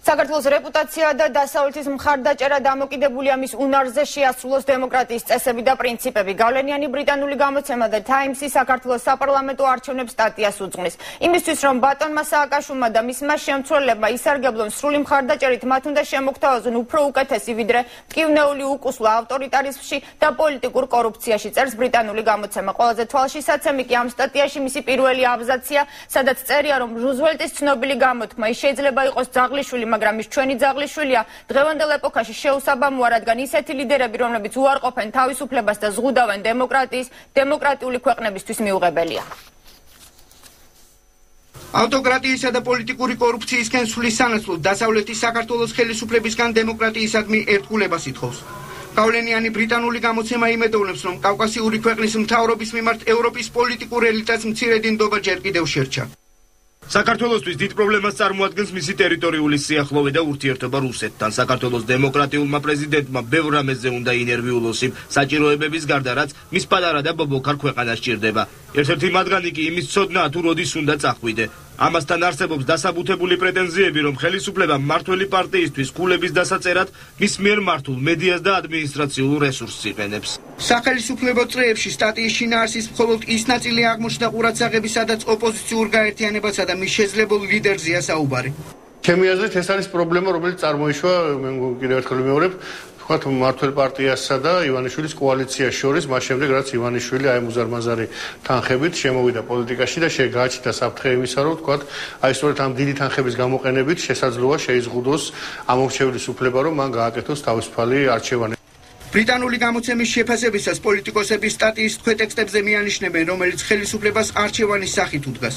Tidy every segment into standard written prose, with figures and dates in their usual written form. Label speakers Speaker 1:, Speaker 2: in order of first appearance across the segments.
Speaker 1: საქართველოს რეპუტაცია და დასავლეთის მხარდაჭერა დამოკიდებულია მის უნარზე შეასრულოს დემოკრატიის წესები და პრინციპები. გავლენიანი ბრიტანული გამოცემა The Times-ი საქართველოს საპარლამენტო არჩევნებს სტატიას უძღვნის. იმისთვის, რომ ბატონმა სააკაშვილმა და მისმა შემცველებმა ისარგებლონ სრული მხარდაჭერით, მათ უნდა შემოგთავაზონ უფრო უკეთესი ვიდრე მტკივნეული უკუსლა ავტორიტარიზმში და პოლიტიკურ კორუფციაში, წერს ბრიტანული გამოცემა. ყველაზე თვალშისაცემი კი ამ სტატიაში მისი პირველი აბზაცია, სადაც წერია, რომ რუზველტის ცნობილი გამოთქმა ის შეიძლება იყოს ძაღლიშვილი, მაგრამ ის ჩვენი ძაღლიშვილია, დღევანდელ ეპოქაში შეუსაბამოა, რადგან ისეთი ლიდერები, რომლებიც უარყოფენ თავისუფლებას და ზღუდავენ დემოკრატიის, დემოკრატიული ქვეყნებისთვის მიუღებელია.
Speaker 2: ავტოკრატიისა და პოლიტიკური კორუფციისკენ სვლის სანაცვლოდ დასავლეთის საქართველოს ხელისუფლებისგან დემოკრატიისადმი ერთგულებას ითხოვს. გავლენიანი ბრიტანული გამოცემა იმედოვნებს, რომ კავკასიური ქვეყნის მთავრობის მიმართ ევროპის პოლიტიკურ ელიტას მცირე დინდობა ჯერ კიდევ შერჩა.
Speaker 3: საქართველოსთვის დიდ პრობლემას წარმოადგენს მისი ტერიტორიული სიახლოვე და ურთიერთობა რუსეთთან. საქართველოს დემოკრატიულმა პრეზიდენტმა ბევრ რამეზე უნდა ინერვიულოს იმ საჭიროებების გარდა, რაც მის პატარა და ბობოქარ ქვეყანას სჭირდება. ერთ-ერთი მათგანი კი იმის ცოდნაა, თუ როდის უნდა წახვიდე. ამასთან არსებობს დასაბუთებული პრეტენზიები, რომ ხელისუფლება მმართველი პარტიისთვის ქულების დასაწერად მის მიერ მართულ მედიას და ადმინისტრაციულ რესურსს იყენებს.
Speaker 2: სახელისუფლებო წრეებში სტატიის შინაარსის მხოლოდ ის ნაწილი აღმოჩნდა ყურადსაღები, სადაც ოპოზიციურ გაერთიანებასა და მის შესაძლებელ ლიდერზეა საუბარი.
Speaker 4: ჩემი აზრით ეს არის პრობლემა, რომელიც წარმოიშვა, მე კიდევ ერთხელ ვიმეორებ, თქვათ მმართველ პარტიასა და ივანიშვილის კოალიციას შორის, მას შემდეგ რაც ივანიშვილი აი მუზარმაზარი თანხებით შემოვიდა პოლიტიკაში და გააჩნდა საფრთხე იმისა, რომ თქვათ აი სწორედ ამ დიდი თანხების გამოყენებით შესაძლოა შეიზღუდოს ამორჩევლის უფლება, რომ მან გააკეთოს თავისუფალი არჩევანი.
Speaker 2: ბრიტანული გამოცემის შეფასებისას პოლიტიკოსების სტატიის ქვეტექსტებზე მიანიშნებენ, რომელიც ხელისუფლებას არჩევანის სახით უდგას.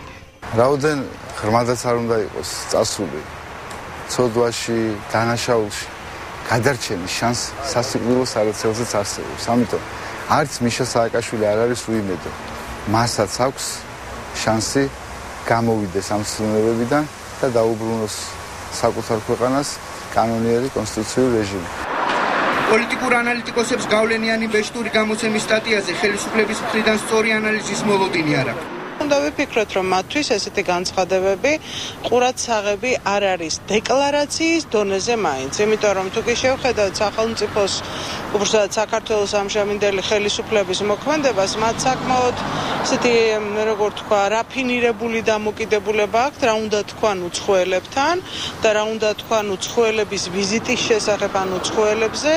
Speaker 5: რაოდენ ღრმადაც არ უნდა იყოს წასული ცოდვაში, დანაშაულში, გადარჩენის შანსი სასიკვდილო სარეცელზეც არსებობს. ამიტომ არც მიშა სააკაშვილი არ არის უიმედო. მასაც აქვს შანსი გამოვიდეს ამ ცნობებიდან და დაუბრუნოს საკუთარ ქვეყანას კანონიერი კონსტიტუციური რეჟიმი.
Speaker 2: პოლიტიკურ ანალიტიკოსებს გავლენიანი ბეშტური გამოცემის სტატიაზე ხელისუფლების მხრიდან სწორი ანალიზის მოლოდინი არ აქვს.
Speaker 6: უნდა ვიფიქროთ, რომ მათთვის ესეთი განცხადებები ყურადსაღები არ არის დეკლარაციის დონეზე მაინც. იმიტომ რომ თუ კი შევხედავთ სახელმწიფოს, უბრალოდ საქართველოს ამჟამინდელი ხელისუფლების მოქმედებას, მათ საკმაოდ ესეთი, როგორ თქვა, რაფინირებული დამოკიდებულება აქვთ, რა უნდა თქვან უცხოელებთან და რა უნდა თქვან უცხოელების ვიზიტის შესახებ, ან უცხოელებზე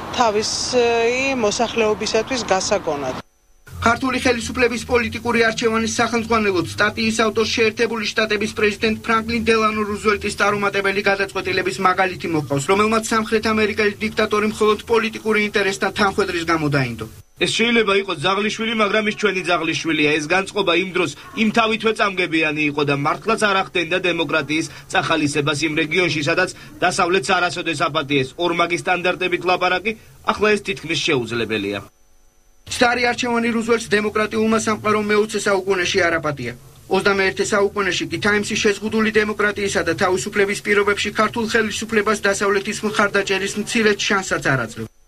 Speaker 6: თავისი მოსახლეობისათვის გასაგონად.
Speaker 2: ქართული ხელისუფლების პოლიტიკური არჩევანის სახელმძღვანელოდ სტატიის ავტორს შეერთებული შტატების პრეზიდენტ ფრანკლინ დელანო რუზველტის წარუმატებელი გადაწყვეტილების მაგალითი მოჰყავს, რომელმაც სამხრეთ ამერიკელი დიქტატორი მხოლოდ პოლიტიკური ინტერესთან თანხვედრის გამო დაინდო.
Speaker 3: ეს შეიძლება იყოს ძაღლიშვილი, მაგრამ ის ჩვენი ძაღლიშვილია. ეს განწყობა იმ დროს იმ თავითვე წამგებიანი იყო და მართლაც არ ახდენდა დემოკრატიის წახალისებას იმ რეგიონში, სადაც დასავლეთს არასოდეს აპატიეს ორმაგი სტანდარტებით ლაპარაკი, ახლა ეს თითქმის შეუძლებელია.
Speaker 2: სტარი არჩევანი რუზველტს დემოკრატიულმა სამყარომ მე-20 საუკუნეში არ აპატია. 21 საუკუნეში კი თაიმსის შეზღუდული დემოკრატიისა და თავისუფლების პირობებში ქართულ ხელისუფლებას დასავლეთის მხარდაჭერის მცირედ შანსსაც არ აძლევს.